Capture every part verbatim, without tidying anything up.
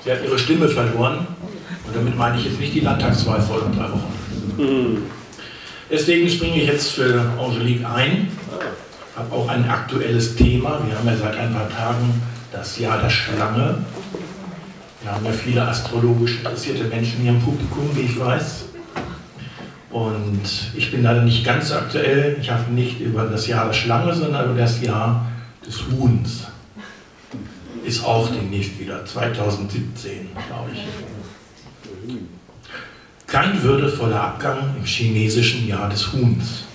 Sie hat ihre Stimme verloren und damit meine ich jetzt nicht die Landtagswahl vor drei Wochen. Deswegen springe ich jetzt für Angelique ein, habe auch ein aktuelles Thema. Wir haben ja seit ein paar Tagen das Jahr der Schlange. Wir haben ja viele astrologisch interessierte Menschen hier im Publikum, wie ich weiß. Und ich bin leider nicht ganz so aktuell. Ich habe nicht über das Jahr der Schlange, sondern über das Jahr des Huhns. Ist auch demnächst wieder, zweitausendsiebzehn, glaube ich. Kein würdevoller Abgang im chinesischen Jahr des Huhns.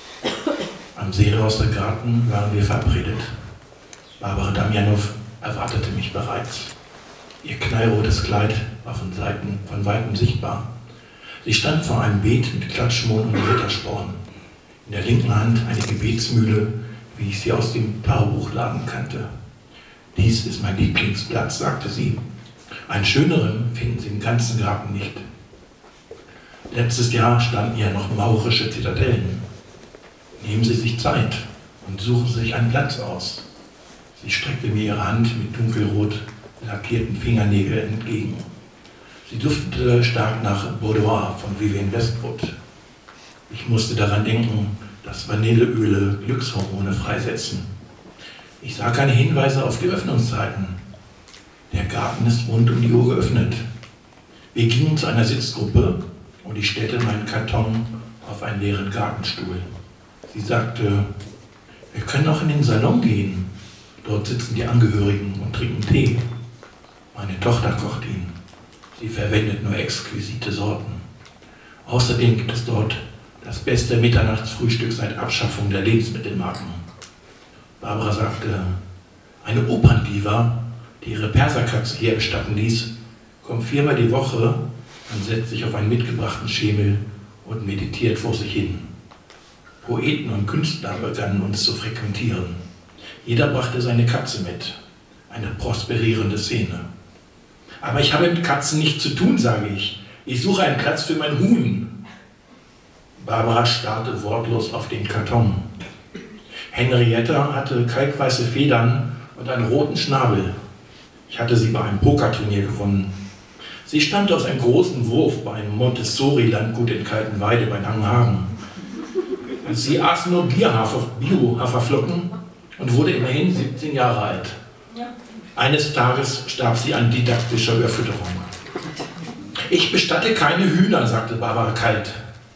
Am Seelhauser Garten waren wir verabredet. Barbara Damjanow erwartete mich bereits. Ihr knallrotes Kleid war von, Seiten, von Weitem sichtbar. Sie stand vor einem Beet mit Klatschmohn und Rittersporn. In der linken Hand eine Gebetsmühle, wie ich sie aus dem Tarobuchladen kannte. Dies ist mein Lieblingsplatz, sagte sie. Einen schöneren finden Sie im ganzen Garten nicht. Letztes Jahr standen hier noch maurische Zitadellen. Nehmen Sie sich Zeit und suchen Sie sich einen Platz aus. Sie streckte mir ihre Hand mit dunkelrot lackierten Fingernägeln entgegen. Sie duftete stark nach Boudoir von Vivienne Westwood. Ich musste daran denken, dass Vanilleöle Glückshormone freisetzen. Ich sah keine Hinweise auf die Öffnungszeiten. Der Garten ist rund um die Uhr geöffnet. Wir gingen zu einer Sitzgruppe und ich stellte meinen Karton auf einen leeren Gartenstuhl. Sie sagte, wir können auch in den Salon gehen. Dort sitzen die Angehörigen und trinken Tee. Meine Tochter kocht ihn. Sie verwendet nur exquisite Sorten. Außerdem gibt es dort das beste Mitternachtsfrühstück seit Abschaffung der Lebensmittelmarken. Barbara sagte, eine Operndiva, die ihre Perserkatze hier bestatten ließ, kommt viermal die Woche und setzt sich auf einen mitgebrachten Schemel und meditiert vor sich hin. Poeten und Künstler begannen uns zu frequentieren. Jeder brachte seine Katze mit. Eine prosperierende Szene. Aber ich habe mit Katzen nichts zu tun, sage ich. Ich suche einen Platz für mein Huhn. Barbara starrte wortlos auf den Karton. Henrietta hatte kalkweiße Federn und einen roten Schnabel. Ich hatte sie bei einem Pokerturnier gewonnen. Sie stammte aus einem großen Wurf bei einem Montessori-Landgut in Kaltenweide bei Langenhagen. Sie aß nur Bio-Haferflocken und wurde immerhin siebzehn Jahre alt. Eines Tages starb sie an didaktischer Überfütterung. Ich bestatte keine Hühner, sagte Barbara kalt.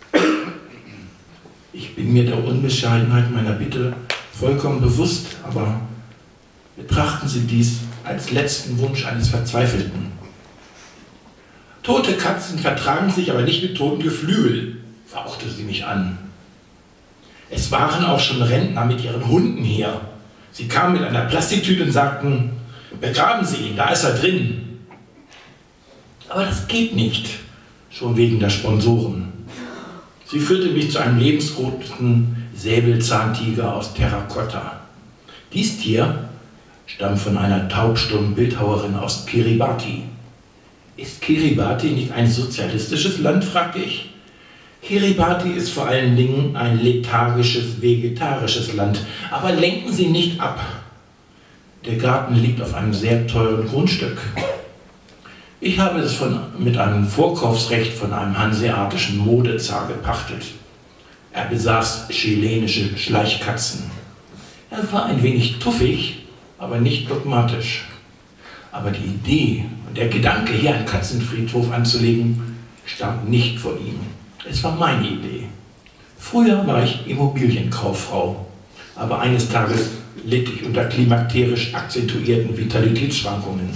Ich bin mir der Unbescheidenheit meiner Bitte vollkommen bewusst, aber betrachten Sie dies als letzten Wunsch eines Verzweifelten. Tote Katzen vertragen sich aber nicht mit toten Geflügel, fauchte sie mich an. Es waren auch schon Rentner mit ihren Hunden hier. Sie kamen mit einer Plastiktüte und sagten, begraben Sie ihn, da ist er drin. Aber das geht nicht, schon wegen der Sponsoren. Sie führte mich zu einem lebensgroßen Säbelzahntiger aus Terrakotta. Dies Tier stammt von einer taubstummen Bildhauerin aus Kiribati. Ist Kiribati nicht ein sozialistisches Land, fragte ich. Kiribati ist vor allen Dingen ein lethargisches, vegetarisches Land. Aber lenken Sie nicht ab. Der Garten liegt auf einem sehr teuren Grundstück. Ich habe es von, mit einem Vorkaufsrecht von einem hanseatischen Modezar gepachtet. Er besaß chilenische Schleichkatzen. Er war ein wenig tuffig, aber nicht dogmatisch. Aber die Idee und der Gedanke, hier einen Katzenfriedhof anzulegen, stammt nicht von ihm. Es war meine Idee. Früher war ich Immobilienkauffrau, aber eines Tages litt ich unter klimakterisch akzentuierten Vitalitätsschwankungen.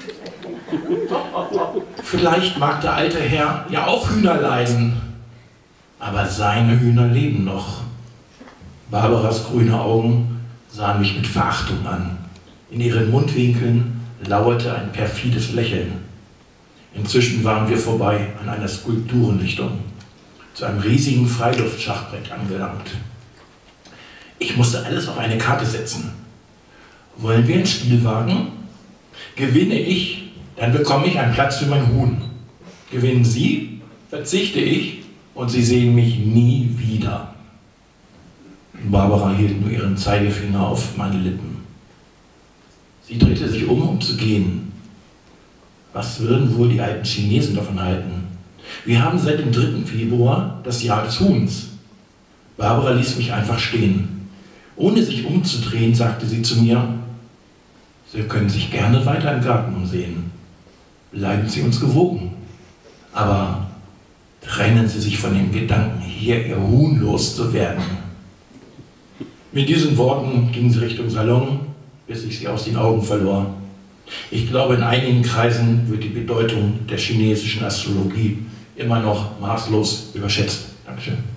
Vielleicht mag der alte Herr ja auch Hühner leiden, aber seine Hühner leben noch. Barbaras grüne Augen sahen mich mit Verachtung an. In ihren Mundwinkeln lauerte ein perfides Lächeln. Inzwischen waren wir vorbei an einer Skulpturenlichtung, zu einem riesigen Freiluftschachbrett angelangt. Ich musste alles auf eine Karte setzen. Wollen wir ein Spiel wagen? Gewinne ich, dann bekomme ich einen Platz für mein Huhn. Gewinnen Sie, verzichte ich und Sie sehen mich nie wieder. Barbara hielt nur ihren Zeigefinger auf meine Lippen. Sie drehte sich um, um zu gehen. Was würden wohl die alten Chinesen davon halten? Wir haben seit dem dritten Februar das Jahr des Huhns. Barbara ließ mich einfach stehen. Ohne sich umzudrehen, sagte sie zu mir, Sie können sich gerne weiter im Garten umsehen. Bleiben Sie uns gewogen. Aber trennen Sie sich von dem Gedanken, hier Ihr Huhn loszuwerden. Mit diesen Worten ging sie Richtung Salon, bis ich sie aus den Augen verlor. Ich glaube, in einigen Kreisen wird die Bedeutung der chinesischen Astrologie immer noch maßlos überschätzt. Dankeschön.